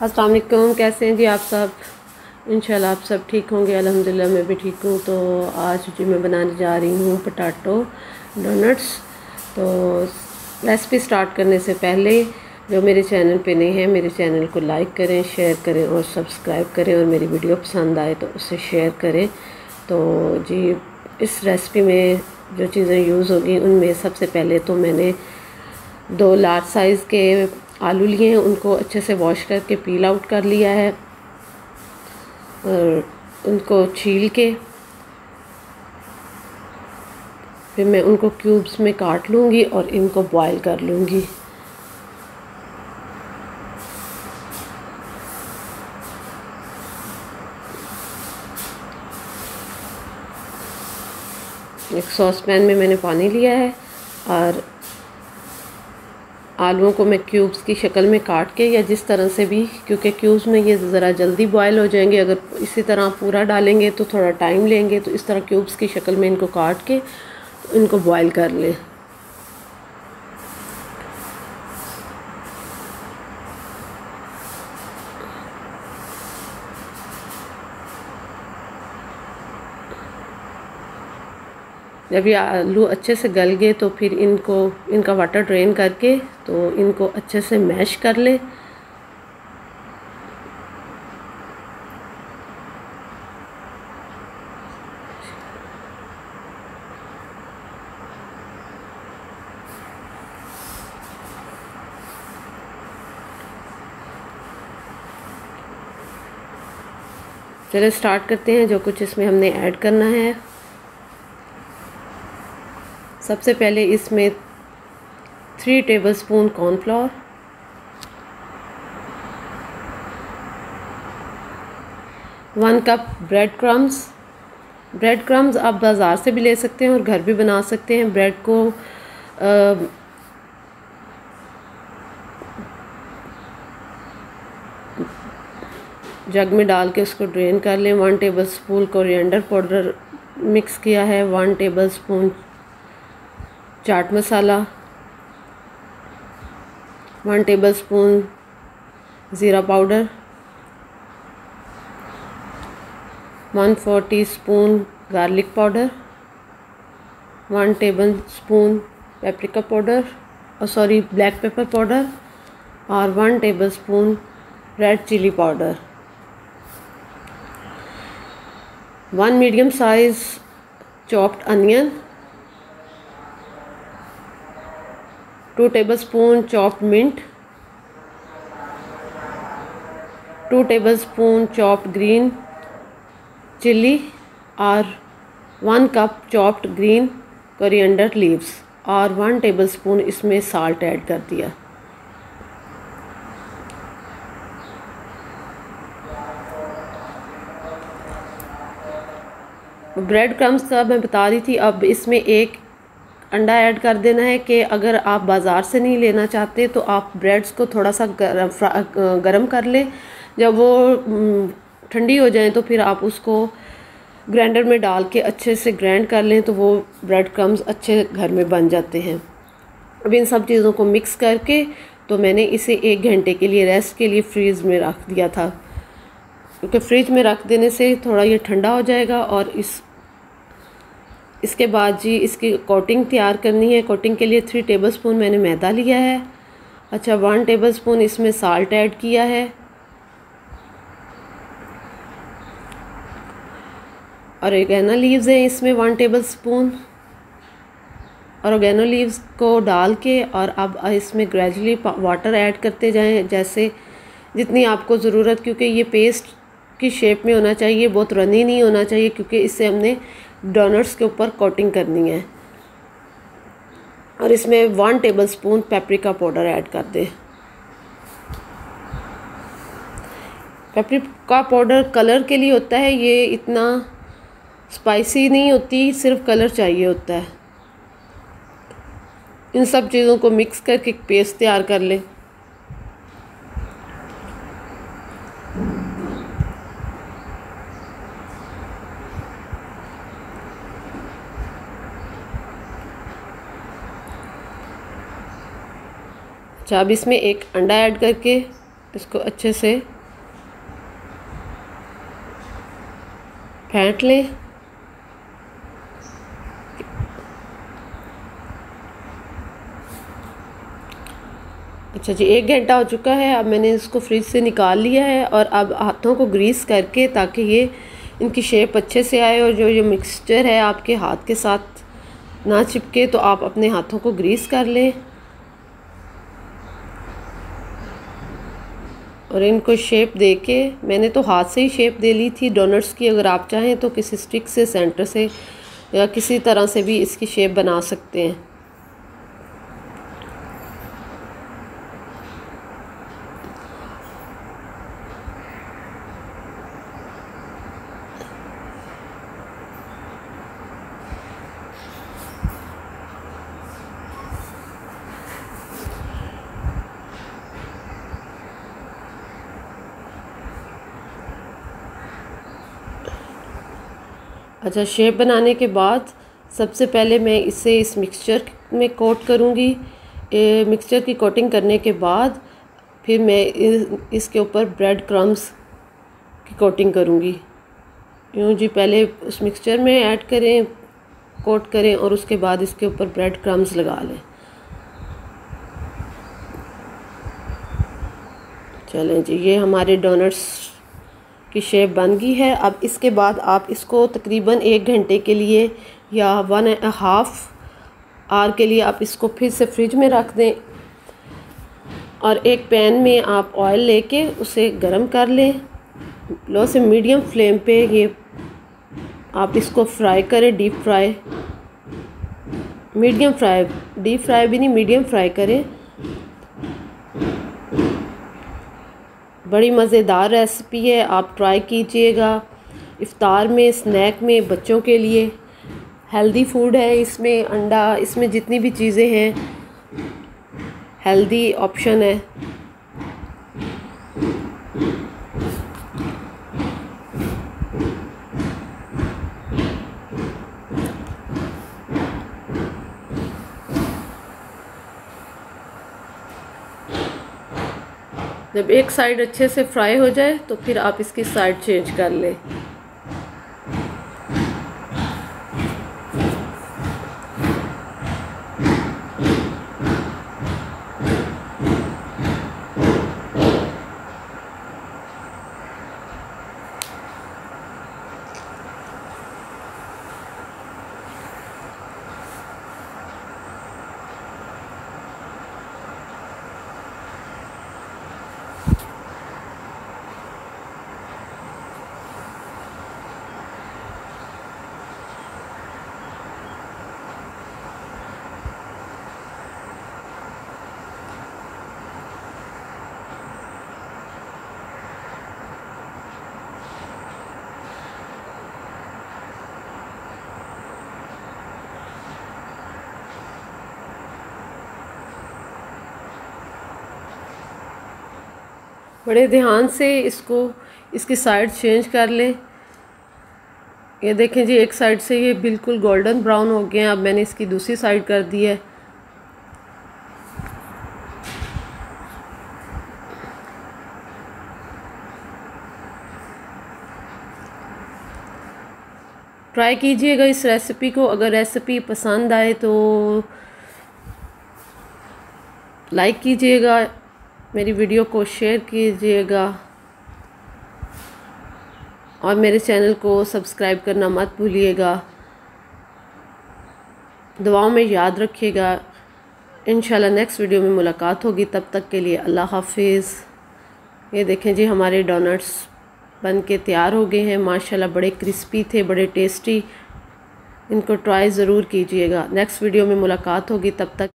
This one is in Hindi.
अस्सलाम वालेकुम। कैसे हैं जी आप सब? इंशाल्लाह आप सब ठीक होंगे। अल्हम्दुलिल्लाह मैं भी ठीक हूँ। तो आज जी मैं बनाने जा रही हूँ पोटैटो डोनट्स। तो रेसिपी स्टार्ट करने से पहले जो मेरे चैनल पे नए हैं मेरे चैनल को लाइक करें, शेयर करें और सब्सक्राइब करें, और मेरी वीडियो पसंद आए तो उसे शेयर करें। तो जी इस रेसिपी में जो चीज़ें यूज़ होगी उनमें सबसे पहले तो मैंने 2 लार्ज साइज़ के आलू लिए हैं, उनको अच्छे से वॉश करके पील आउट कर लिया है और उनको छील के फिर मैं उनको क्यूब्स में काट लूँगी और इनको बॉईल कर लूँगी। एक सॉस पैन में मैंने पानी लिया है और आलूओं को मैं क्यूब्स की शक्ल में काट के, या जिस तरह से भी, क्योंकि क्यूब्स में ये ज़रा जल्दी बॉयल हो जाएंगे। अगर इसी तरह पूरा डालेंगे तो थोड़ा टाइम लेंगे, तो इस तरह क्यूब्स की शक्ल में इनको काट के इनको बॉयल कर लें। जब ये आलू अच्छे से गल गए तो फिर इनका वाटर ड्रेन करके तो इनको अच्छे से मैश कर ले। चलिए स्टार्ट करते हैं जो कुछ इसमें हमने ऐड करना है। सबसे पहले इसमें 3 tablespoon cornflour, 1 cup bread crumbs आप बाज़ार से भी ले सकते हैं और घर भी बना सकते हैं। ब्रेड को जग में डाल के उसको ड्रेन कर लें। 1 टेबलस्पून कोरिएंडर पाउडर मिक्स किया है, 1 tablespoon chaat masala, 1 tablespoon jeera powder, 1/4 teaspoon garlic powder, 1 tablespoon paprika powder black pepper powder और 1 tablespoon red chilli powder, 1 medium size chopped onion, 2 tablespoon chopped mint, 2 tablespoon chopped green chilli और 1 cup chopped green coriander leaves और 1 टेबलस्पून इसमें साल्ट ऐड कर दिया। ब्रेड क्रम्स का मैं बता रही थी। अब इसमें 1 अंडा ऐड कर देना है कि अगर आप बाज़ार से नहीं लेना चाहते तो आप ब्रेड्स को थोड़ा सा गरम कर लें। जब वो ठंडी हो जाए तो फिर आप उसको ग्राइंडर में डाल के अच्छे से ग्राइंड कर लें, तो वो ब्रेड क्रम्स अच्छे घर में बन जाते हैं। अब इन सब चीज़ों को मिक्स करके तो मैंने इसे 1 घंटे के लिए रेस्ट के लिए फ्रीज़ में रख दिया था, क्योंकि फ्रिज में रख देने से थोड़ा ये ठंडा हो जाएगा। और इसके बाद जी इसकी कोटिंग तैयार करनी है। कोटिंग के लिए 3 टेबलस्पून मैंने मैदा लिया है। अच्छा, 1 टेबलस्पून इसमें साल्ट ऐड किया है और ऑरिगेनो लीव्स हैं इसमें 1 टेबलस्पून। और ऑरिगेनो लीव्स को डाल के और अब इसमें ग्रेजुअली वाटर ऐड करते जाएं, जैसे जितनी आपको ज़रूरत, क्योंकि ये पेस्ट की शेप में होना चाहिए, बहुत रनी नहीं होना चाहिए, क्योंकि इससे हमने डोनट्स के ऊपर कोटिंग करनी है। और इसमें 1 टेबलस्पून पेपरिका पाउडर ऐड कर दें। पेपरिका पाउडर कलर के लिए होता है, ये इतना स्पाइसी नहीं होती, सिर्फ कलर चाहिए होता है। इन सब चीज़ों को मिक्स करके एक पेस्ट तैयार कर लें। अच्छा, अब इसमें 1 अंडा ऐड करके इसको अच्छे से फेंट लें। अच्छा जी, 1 घंटा हो चुका है। अब मैंने इसको फ्रिज से निकाल लिया है और अब हाथों को ग्रीस करके, ताकि ये इनकी शेप अच्छे से आए और जो ये मिक्सचर है आपके हाथ के साथ ना चिपके, तो आप अपने हाथों को ग्रीस कर लें और इनको शेप दे के, मैंने तो हाथ से ही शेप दे ली थी डोनट्स की। अगर आप चाहें तो किसी स्टिक से, सेंटर से या किसी तरह से भी इसकी शेप बना सकते हैं। अच्छा, शेप बनाने के बाद सबसे पहले मैं इसे इस मिक्सचर में कोट करूँगी। मिक्सचर की कोटिंग करने के बाद फिर मैं इसके ऊपर ब्रेड क्रम्स की कोटिंग करूँगी। यूँ जी, पहले उस मिक्सचर में ऐड करें, कोट करें और उसके बाद इसके ऊपर ब्रेड क्रम्स लगा लें। चलें जी, ये हमारे डोनट्स की शेप बन गई है। अब इसके बाद आप इसको तकरीबन 1 घंटे के लिए या 1.5 आवर के लिए आप इसको फिर से फ्रिज में रख दें और एक पैन में आप ऑयल लेके उसे गरम कर लें। लो से मीडियम फ्लेम पे ये आप इसको फ्राई करें, deep fry, medium fry, deep fry भी नहीं, मीडियम फ्राई करें। बड़ी मज़ेदार रेसिपी है, आप ट्राई कीजिएगा। इफ्तार में, स्नैक में, बच्चों के लिए हेल्दी फूड है। इसमें अंडा, इसमें जितनी भी चीज़ें हैं हेल्दी ऑप्शन है। जब एक साइड अच्छे से फ्राई हो जाए तो फिर आप इसकी साइड चेंज कर लें। बड़े ध्यान से इसको, इसकी साइड चेंज कर लें। ये देखें जी, एक साइड से ये बिल्कुल गोल्डन ब्राउन हो गए हैं। अब मैंने इसकी दूसरी साइड कर दी है। ट्राई कीजिएगा इस रेसिपी को। अगर रेसिपी पसंद आए तो लाइक कीजिएगा, मेरी वीडियो को शेयर कीजिएगा और मेरे चैनल को सब्सक्राइब करना मत भूलिएगा। दुआओं में याद रखिएगा। इंशाल्लाह नेक्स्ट वीडियो में मुलाकात होगी। तब तक के लिए अल्लाह हाफिज़। ये देखें जी, हमारे डोनट्स बन के तैयार हो गए हैं। माशाल्लाह बड़े क्रिस्पी थे, बड़े टेस्टी। इनको ट्राई ज़रूर कीजिएगा। नेक्स्ट वीडियो में मुलाकात होगी। तब तक